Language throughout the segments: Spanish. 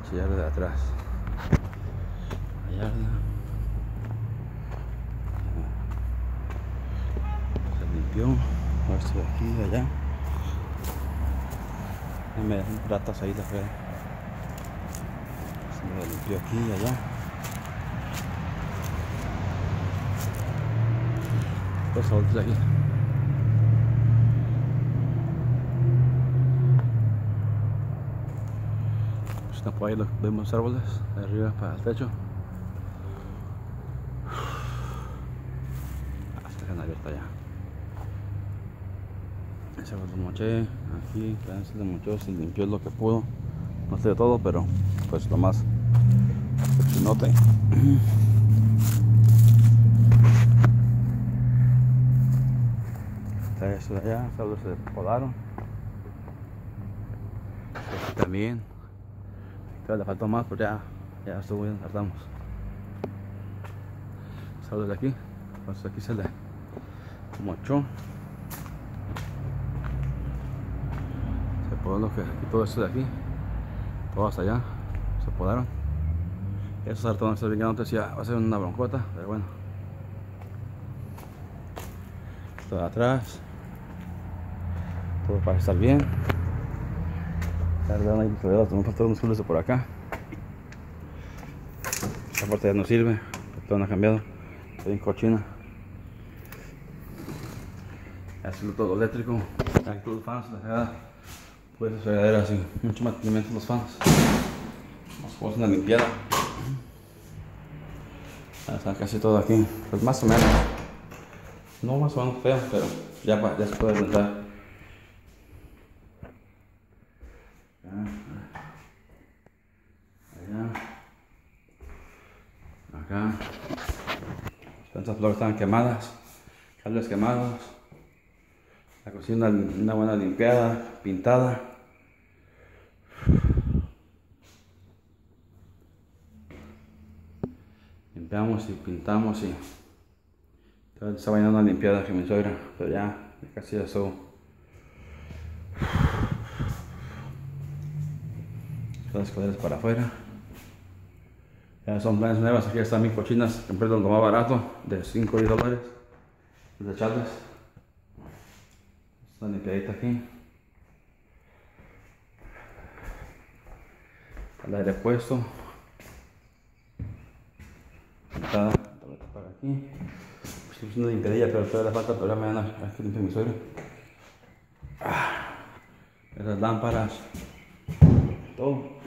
pinche yarda de atrás. La yarda. Se limpió. A ver si de aquí de allá. Me dejan ratas ahí de afuera. Se me limpió aquí y allá. Los adultos de aquí. Por ahí vemos árboles de arriba para el techo. Se dejan abierta ya. Ese lo moché aquí, se le mochó, se limpió lo que pudo. No sé de todo, pero pues lo más chinote. Eso de allá, solo se podaron. Aquí también. Le faltó más, pero ya estuvo bien, tardamos. Solo de aquí, pues aquí se le mochó. Se podó lo que aquí, todo esto de aquí, todo hasta allá, se podaron. Esos sartones se vinieron antes, ya va a ser una broncota, pero bueno. Esto de atrás, todo para estar bien. Ahí me faltan unos culos de por acá. Esta parte ya no sirve, todo no ha cambiado, está bien cochina. Hacerlo todo eléctrico, aquí todos los fans, la fregada, pues esa fregadera así, mucho mantenimiento los fans. Vamos a una limpiada. Ya está casi todo aquí, pues más o menos, no más o menos feo, pero ya se puede rentar. Acá, estas flores están quemadas, cables quemados, la cocina una buena limpiada, pintada. Limpiamos y pintamos y todavía está bañando una limpiada que mi suegra, pero ya casi ya estuvo. Las escaleras para afuera. Ya son planes nuevas, aquí están mis cochinas, compré lo más barato, de 5 y $10, desechables. Está limpiadita aquí. El aire puesto. Pintada para aquí. Pues una limpiadilla, pero todavía le falta, todavía mañana hay que limpiar mi suegro. Esas lámparas, todo.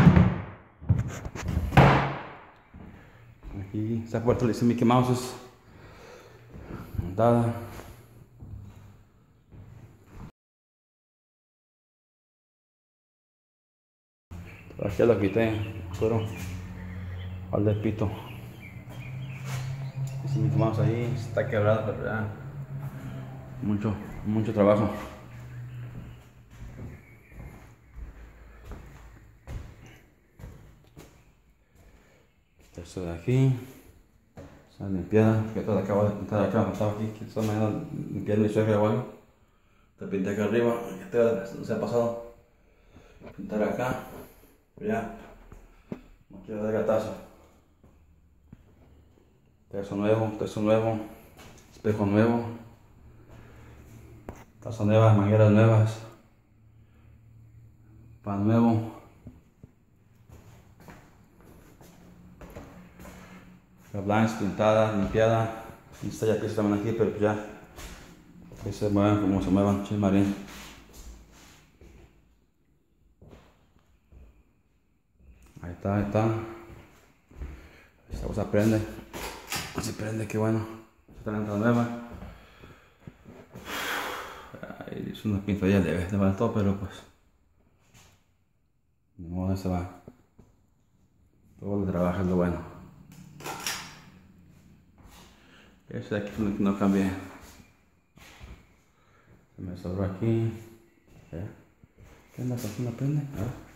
Aquí esta puerta le hice Mickey Mouse montada. Aquí lo quité, pero al del pito. Ese Mickey Mouse ahí está quebrado, pero ya mucho trabajo. Esto de aquí, esa limpiada, que todo acabo de pintar acá, estaba aquí, que esta mañana limpiar mi suegra o algo. Te pinté acá arriba, ya no se ha pasado. Pintar acá, ya, no quiero dar gatazo. Techo nuevo, espejo nuevo, taza nueva, mangueras nuevas, pan nuevo. La blanca pintada, limpiada. Y esta ya pieza también aquí, pero ya que se muevan como se muevan, chismarín. Ahí está. Esta cosa prende. Si prende, qué bueno. Esta lenta nueva. Ahí es una pintadilla leve, le faltó, pero pues de modo se va. Todo el trabajo es lo bueno. Este de aquí no cambié. Se me sobró aquí. ¿Qué onda? ¿Por qué no prende?